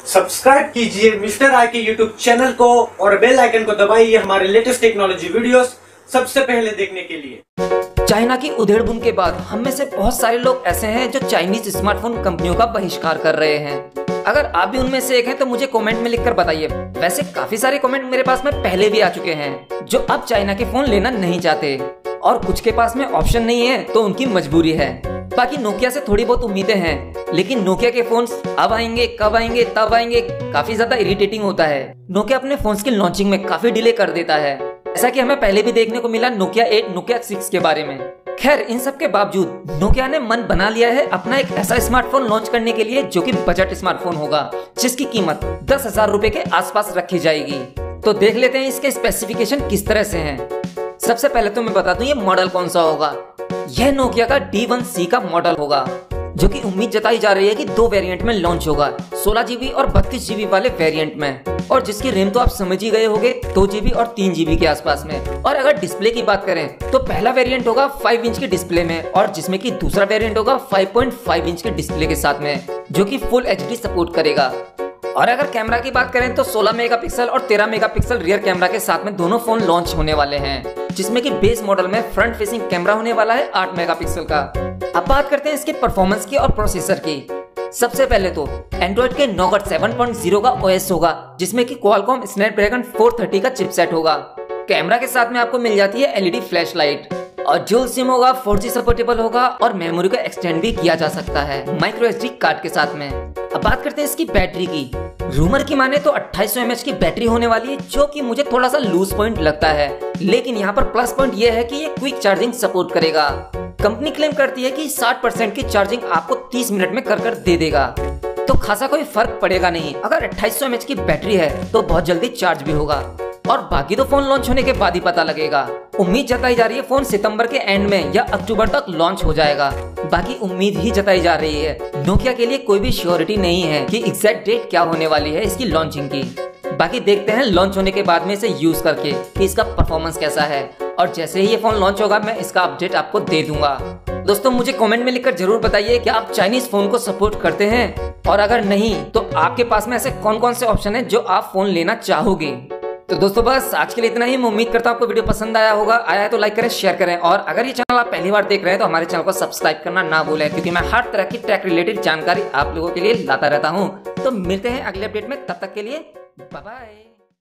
Subscribe कीजिए mister I के YouTube channel को और बेल आइकन को दबाइए हमारे लेटेस्ट टेक्नोलॉजी वीडियोस सबसे पहले देखने के लिए। चाइना की उधेड़बुन के बाद हम में से बहुत सारे लोग ऐसे हैं जो चाइनीज स्मार्टफोन कंपनियों का बहिष्कार कर रहे हैं। अगर आप भी उनमें से एक हैं तो मुझे कमेंट में लिखकर बताइए। वैसे काफी सारे कमेंट मेरे पास में पहले भी आ चुके हैं जो अब चाइना के फोन लेना नहीं चाहते और कुछ के पास में ऑप्शन नहीं है तो उनकी मजबूरी है। बाकी नोकिया से थोड़ी बहुत उम्मीदें हैं, लेकिन नोकिया के फोन्स अब आएंगे, कब आएंगे, तब आएंगे, काफी ज्यादा इरिटेटिंग होता है। नोकिया अपने फोन्स की लॉन्चिंग में काफी डिले कर देता है, ऐसा कि हमें पहले भी देखने को मिला नोकिया 8, नोकिया 6 के बारे में। खैर इन सब के बावजूद नोकिया ने मन बना लिया है अपना एक ऐसा स्मार्टफोन लॉन्च करने के लिए जो कि बजट स्मार्टफोन होगा, जिसकी कीमत 10,000 रुपए के आसपास रखी जाएगी। तो देख लेते हैं इसके स्पेसिफिकेशन किस तरह से हैं। सबसे पहले तो मैं बता दूं ये मॉडल कौन सा होगा। यह नोकिया का D1C का मॉडल होगा, जो कि उम्मीद जताई जा रही है कि 2 वेरिएंट में लॉन्च होगा, 16 GB और 32 GB वाले वेरिएंट में, और जिसकी रैम तो आप समझ ही गए होंगे 2 GB और 3 GB के आसपास में। और अगर डिस्प्ले की बात करें तो पहला वेरिएंट होगा 5 इंच के डिस्प्ले में, और जिसमें कि दूसरा वेरिएंट होगा 5.5 इंच के डिस्प्ले के साथ में, जो कि फुल HD सपोर्ट करेगा। और अगर कैमरा की बात करें तो 16 मेगापिक्सल और 13 मेगापिक्सल रियर कैमरा के साथ में दोनों फोन लॉन्च होने वाले हैं, जिसमें कि बेस मॉडल में फ्रंट फेसिंग कैमरा होने वाला है 8 मेगापिक्सल का। अब बात करते हैं इसके परफॉर्मेंस की और प्रोसेसर की। सबसे पहले तो एंड्रॉइड के Nougat 7.0 का OS होगा, जिसमें कि Qualcomm Snapdragon 430 का चिपसेट होगा। कैमरा के साथ में आपको मिल जाती है LED फ्लैश लाइट, और ड्यूल सिम होगा, 4G सपोर्टेबल होगा, और मेमोरी को एक्सटेंड भी किया जा सकता है माइक्रो SD कार्ड के साथ में। अब बात करते हैं इसकी बैटरी की। रूमर की माने तो 2800 mAh की बैटरी होने वाली है, जो कि मुझे थोड़ा सा लूज पॉइंट लगता है, लेकिन यहाँ पर प्लस पॉइंट ये है कि ये क्विक चार्जिंग सपोर्ट करेगा। कंपनी क्लेम करती है कि 60% की चार्जिंग आपको 30 मिनट में कर दे देगा, तो खासा कोई फर्क पड़ेगा नहीं। अगर 2800 mAh की बैटरी है तो बहुत जल्दी चार्ज भी होगा, और बाकी तो फोन लॉन्च होने के बाद ही पता लगेगा। उम्मीद जताई जा रही है फोन सितंबर के एंड में या अक्टूबर तक लॉन्च हो जाएगा। बाकी उम्मीद ही जताई जा रही है, नोकिया के लिए कोई भी श्योरिटी नहीं है कि एग्जैक्ट डेट क्या होने वाली है इसकी लॉन्चिंग की। बाकी देखते हैं लॉन्च होने के बाद में इसे यूज करके कि इसका परफॉर्मेंस कैसा है, और जैसे ही ये फोन लॉन्च होगा मैं इसका अपडेट आपको दे दूंगा। दोस्तों मुझे कमेंट में लिखकर जरूर बताइए कि आप चाइनीज फोन को सपोर्ट करते हैं, और अगर नहीं तो आपके पास में ऐसे कौन कौन से ऑप्शन है जो आप फोन लेना चाहोगे। तो दोस्तों बस आज के लिए इतना ही। मैं उम्मीद करता हूं आपको वीडियो पसंद आया होगा। आया है तो लाइक करें, शेयर करें, और अगर ये चैनल आप पहली बार देख रहे हैं तो हमारे चैनल को सब्सक्राइब करना ना भूलें, क्योंकि मैं हर तरह की टेक रिलेटेड जानकारी आप लोगों के लिए लाता रहता हूं। तो मिलते हैं अगले अपडेट में, तब तक के लिए बाय बाय।